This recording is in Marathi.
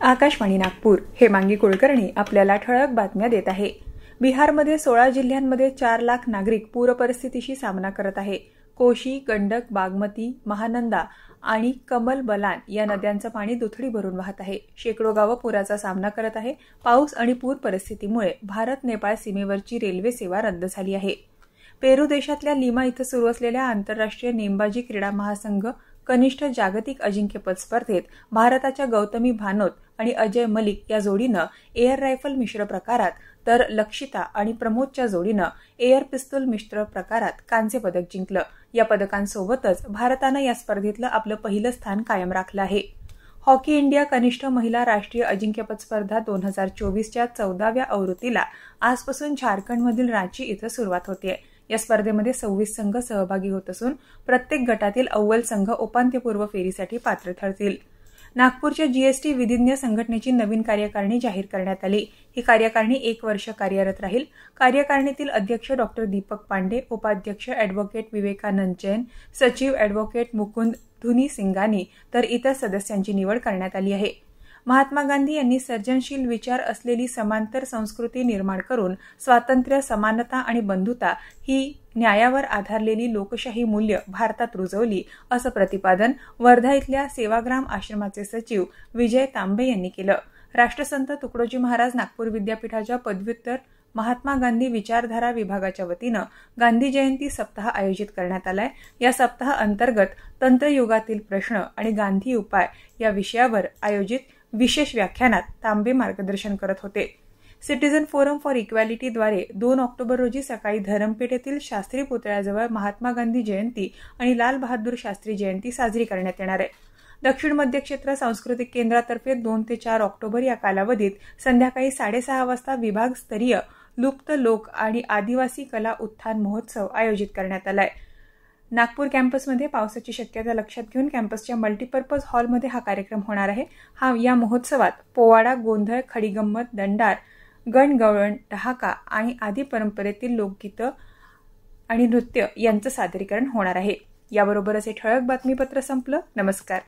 आकाशवाणी नागपूर हेमांगी कुलकर्णी आपल्याला ठळक बातम्या देत आहे। बिहारमध्ये 16 जिल्ह्यांमध्ये 4 लाख नागरिक पूरपरिस्थितीशी सामना करत आहे। कोशी, गंडक, बागमती, महानंदा आणि कमल बलान या नद्यांचं पाणी दुथडी भरून वाहत आहे। शेकडो गावं पुराचा सामना करत आहे। पाऊस आणि पूर परिस्थितीमुळे भारत-नेपाळ सीमेवरची रेल्वे सेवा रद्द झाली आहे। पेरू देशातल्या लिमा इथं सुरू असलेल्या आंतरराष्ट्रीय नेमबाजी क्रीडा महासंघ कनिष्ठ जागतिक अजिंक्यपद स्पर्धेत भारताच्या गौतमी भानोत आणि अजय मलिक या जोडीनं एअर रायफल मिश्र प्रकारात तर लक्षिता आणि प्रमोदच्या जोडीनं एअर पिस्तूल मिश्र प्रकारात कांस्य पदक जिंकलं। या पदकांसोबतच भारतानं या स्पर्धेतलं आपलं पहिलं स्थान कायम राखलं आहे। हॉकी इंडिया कनिष्ठ महिला राष्ट्रीय अजिंक्यपद स्पर्धा 2024च्या 14व्या आवृत्तीला आजपासून झारखंडमधील रांची इथं सुरुवात होते। या स्पर्धेमध्ये 26 संघ सहभागी होत असून प्रत्येक गटातील अव्वल संघ उपांत्यपूर्व फेरीसाठी पात्र ठरतील। नागपूरच्या जीएसटी विधिज्ञ संघटनेची नवीन कार्यकारिणी जाहीर करण्यात आली। ही कार्यकारिणी 1 वर्ष कार्यरत राहील। कार्यकारिणीतील अध्यक्ष डॉ. दीपक पांडे, उपाध्यक्ष ॲडव्होकेट विवेकानंद जैन, सचिव ॲडव्होकेट मुकुंद धुनीसिंगानी तर इतर सदस्यांची निवड करण्यात आली आहे। महात्मा गांधी यांनी सर्जनशील विचार असलेली समांतर संस्कृती निर्माण करून स्वातंत्र्य, समानता आणि बंधुता ही न्यायावर आधारलेली लोकशाही मूल्य भारतात रुजवली, असं प्रतिपादन वर्धा इथल्या सेवाग्राम आश्रमाचे सचिव विजय तांबे यांनी केलं। राष्ट्रसंत तुकडोजी महाराज नागपूर विद्यापीठाच्या पदव्युत्तर महात्मा गांधी विचारधारा विभागाच्या वतीनं गांधी जयंती सप्ताह आयोजित करण्यात आलाय। या सप्ताह अंतर्गत तंत्रयुगातील प्रश्न आणि गांधी उपाय या विषयावर आयोजित विशेष व्याख्यानात तांबे मार्गदर्शन करत होते। सिटीझन फोरम फॉर इक्वॅलिटीद्वारे 2 ऑक्टोबर रोजी सकाळी धरमपेठ येथील शास्त्री पुतळ्याजवळ महात्मा गांधी जयंती आणि लाल बहादूर शास्त्री जयंती साजरी करण्यात येणार आहे। दक्षिण मध्य क्षेत्र सांस्कृतिक केंद्रातर्फे 2 ते 4 ऑक्टोबर या कालावधीत संध्याकाळी 6:30 वाजता विभागस्तरीय लुप्त लोक आणि आदिवासी कला उत्थान महोत्सव आयोजित करण्यात आलाय। नागपूर कॅम्पसमध्ये पावसाची शक्यता लक्षात घेऊन कॅम्पसच्या मल्टीपर्पज हॉलमध्ये हा कार्यक्रम होणार आहे। या महोत्सवात पोवाडा, गोंधळ, खडीगंमत, दंडार, गणगवळण, डहाका आणि आदी परंपरेतील लोकगीतं आणि नृत्य यांचं सादरीकरण होणार आहे। याबरोबरच हे ठळक बातमीपत्र संपलं। नमस्कार।